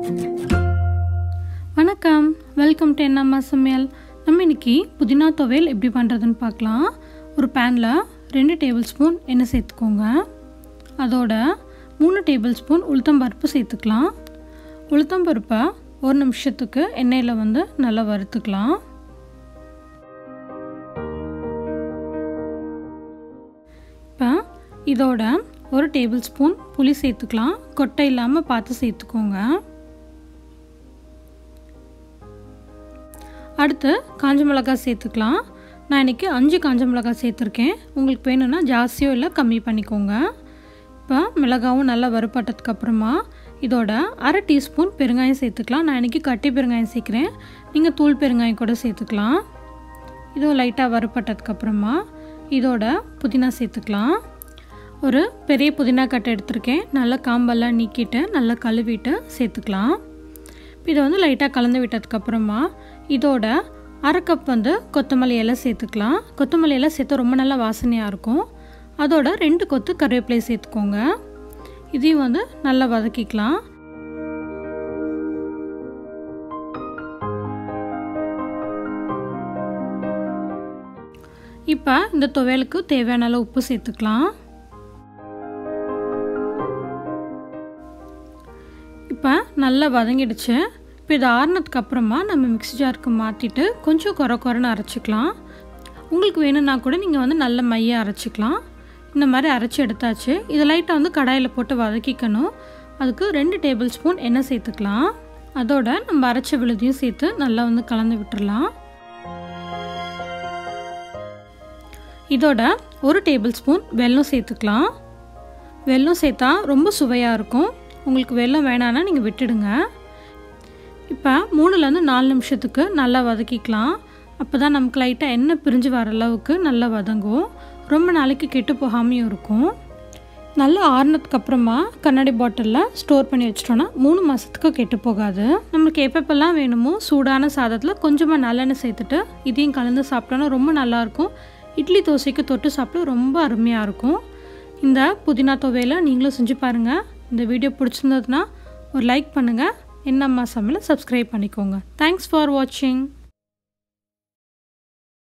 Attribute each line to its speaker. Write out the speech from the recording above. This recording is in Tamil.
Speaker 1: வணக்கம், வெல்கம் டு என்னம்மா சமையல். நம்ம இன்னைக்கு புதினா துவையல் எப்படி பண்ணுறதுன்னு பார்க்கலாம். ஒரு பேனில் 2 டேபிள் ஸ்பூன் எண்ணெய் சேர்த்துக்கோங்க. அதோட 3 டேபிள் ஸ்பூன் உளுத்தம்பருப்பு சேர்த்துக்கலாம். உளுத்தம்பருப்பை 1 நிமிஷத்துக்கு எண்ணெயில் நல்லா வறுத்துக்கலாம். இப்போ இதோட 1 டேபிள் ஸ்பூன் புளி சேர்த்துக்கலாம். கொட்டை இல்லாமல் பார்த்து சேர்த்துக்கோங்க. அடுத்து காஞ்ச மிளகாய் சேர்த்துக்கலாம். நான் இன்றைக்கி 5 காஞ்ச மிளகாய் சேர்த்துருக்கேன். உங்களுக்கு வேணும்னா ஜாஸ்தியோ இல்லை கம்மி பண்ணிக்கோங்க. இப்போ மிளகாவும் நல்லா வறுப்பட்டதுக்கப்புறமா இதோட 1/2 டீஸ்பூன் பெருங்காயம் சேர்த்துக்கலாம். நான் இன்றைக்கி கட்டி பெருங்காயம் சேர்க்குறேன். நீங்கள் தூள் பெருங்காயம் கூட சேர்த்துக்கலாம். இதுவும் லைட்டாக வறுப்பட்டதுக்கப்புறமா இதோட புதினா சேர்த்துக்கலாம். ஒரு பெரிய புதினா கட்டை எடுத்திருக்கேன். நல்லா காம்பெல்லாம் நீக்கிட்டு நல்லா கழுவிட்டு சேர்த்துக்கலாம். இதை லைட்டாக கலந்து விட்டதுக்கப்புறமா இதோட 1/2 கப் கொத்தமல்லி இலை சேர்த்துக்கலாம். கொத்தமல்லி இலை சேர்த்து ரொம்ப நல்லா வாசனையாக இருக்கும். அதோட 2 கொத்து கருவேப்பிலை சேர்த்துக்கோங்க. இதையும் நல்லா வதக்கிக்கலாம். இப்போ இந்த துவையலுக்கு தேவையான அளவு உப்பு சேர்த்துக்கலாம். இப்போ நல்லா வதங்கிடுச்சு. இப்போ இது ஆறுனதுக்கு அப்புறமா நம்ம மிக்ஸி ஜாருக்கு மாற்றிட்டு கொஞ்சம் குறைன்னு அரைச்சிக்கலாம். உங்களுக்கு வேணும்னா கூட நீங்கள் நல்ல மையாக அரைச்சிக்கலாம். இந்த மாதிரி அரைச்சி எடுத்தாச்சு. இது லைட்டாக கடாயில் போட்டு வதக்கிக்கணும். அதுக்கு 2 டேபிள் ஸ்பூன் எண்ணெய் சேர்த்துக்கலாம். அதோட நம்ம அரைச்ச விழுதியும் சேர்த்து நல்லா கலந்து விட்டுடலாம். இதோட 1 டேபிள் ஸ்பூன் வெல்லம் சேர்த்துக்கலாம். வெல்லம் சேர்த்தா ரொம்ப சுவையாக இருக்கும். உங்களுக்கு வெல்லம் வேணான்னா நீங்கள் விட்டுடுங்க. இப்போ 3-4 நிமிஷத்துக்கு நல்லா வதக்கிக்கலாம். அப்போ தான் நமக்கு லைட்டாக எண்ணெய் பிரிஞ்சு வர அளவுக்கு நல்லா வதங்கும். ரொம்ப நாளைக்கு கெட்டு போகாமையும் இருக்கும். நல்லா ஆறுனதுக்கப்புறமா கண்ணாடி பாட்டிலில் ஸ்டோர் பண்ணி வச்சிட்டோன்னா 3 மாதத்துக்கு கெட்டு போகாது. நம்மளுக்கு எப்பப்பெல்லாம் வேணுமோ சூடான சாதத்தில் கொஞ்சமாக நல்லெண்ணெய் சேர்த்துட்டு இதையும் கலந்து சாப்பிட்டோன்னா ரொம்ப நல்லாயிருக்கும். இட்லி தோசைக்கு தொட்டு சாப்பிட ரொம்ப அருமையாக இருக்கும். இந்த புதினா துவையலை நீங்களும் செஞ்சு பாருங்கள். இந்த வீடியோ பிடிச்சிருந்ததுன்னா ஒரு லைக் பண்ணுங்கள். என்னம்மா சமையலை சப்ஸ்கிரைப் பண்ணிக்கோங்க. தேங்க்ஸ் ஃபார் வாட்சிங்.